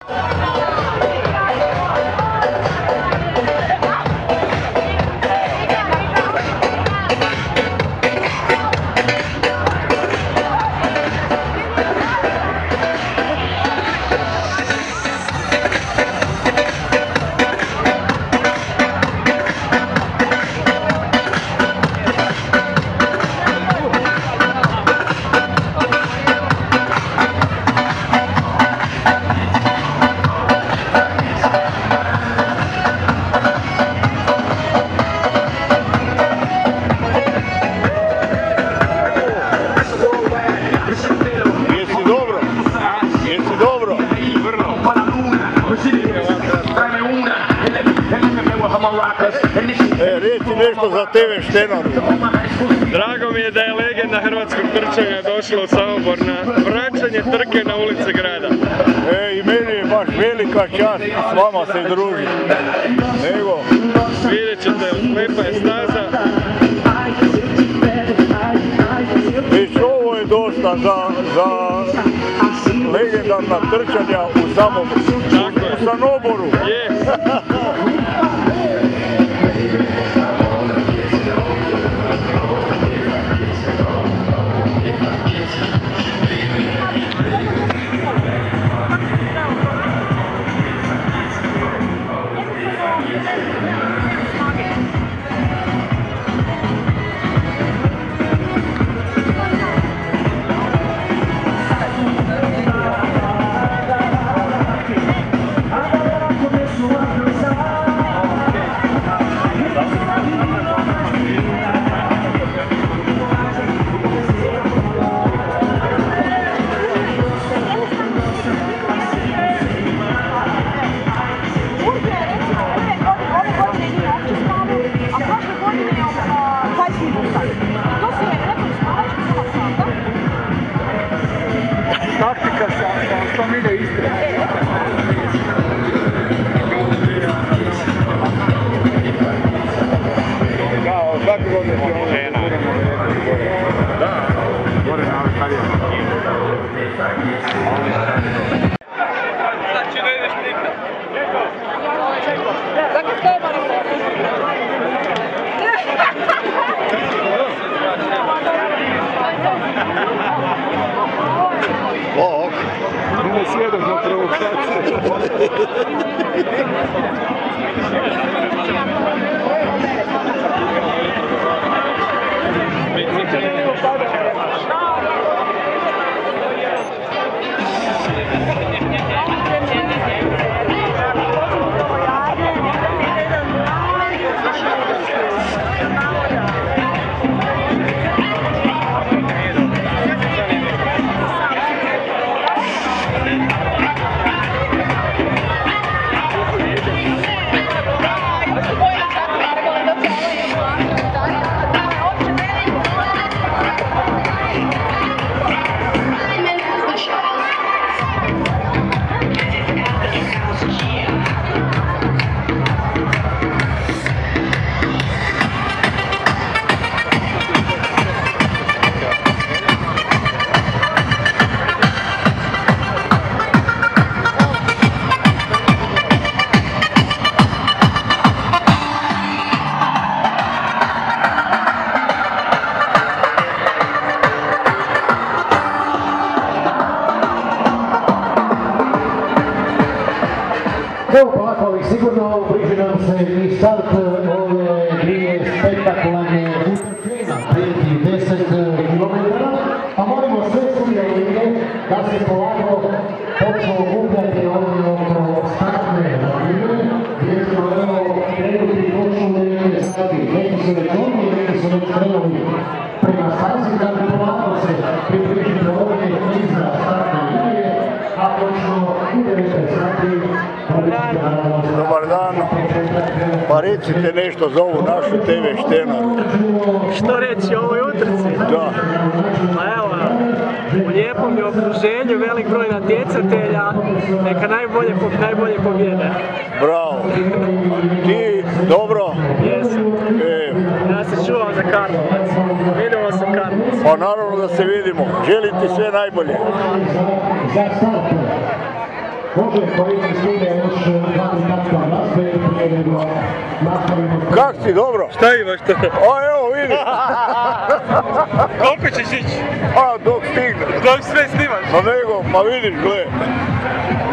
Reci nešto za TV Štenaru. Drago mi je da je legenda hrvatskog trčanja došla u Samobor na vraćanje trke na ulice grada. I meni je baš velika čast s vama se družiti. Nego. Vidjet ćete, lepa je staza. Već ovo je dosta za legendarna trčanja u Samoboru. U Sanoboru. Taktika sa 100 milja ispred. Kao, svaki godine ti ovo žena. Da, gore na ove karijere. Znači ne ideš nikad. Dakle, što je malo? Bog! Ne sjedam za provokaciju. Evo polako, sigurno bliže nam se i start ove dvije spektakularne utrke na 5 i 10 km, pa molimo sve sudionike da se polako počnu okupljati ovdje oko startne linije, gdje smo evo krenuti počuli sati. Neki su već ovdje, neki su već krenuli prema stazi, da bi polako se približiti ovdje iza startne linije, a počnu u 9 sati. Dobar dan, pa recite nešto za ovu našu TV Štenaru. Što reći o ovoj utrci? Da. Pa evo, u lijepom je okruženju, velik broj natjecatelja, neka najbolje pobjede. Bravo. Ti, dobro? Jesam. Ja se čuvam za Karlovac. Vidimo se u Karlovcu. Pa naravno da se vidimo. Želim ti sve najbolje. Može koristiti snime još glavni tačka glazbe prije nego nastavimo. Kak si, dobro? Šta imaš to? A evo vidi. Koliko ćeš ići? A dok stigne. Dok sve snimaš? Pa nego, pa vidiš, gle.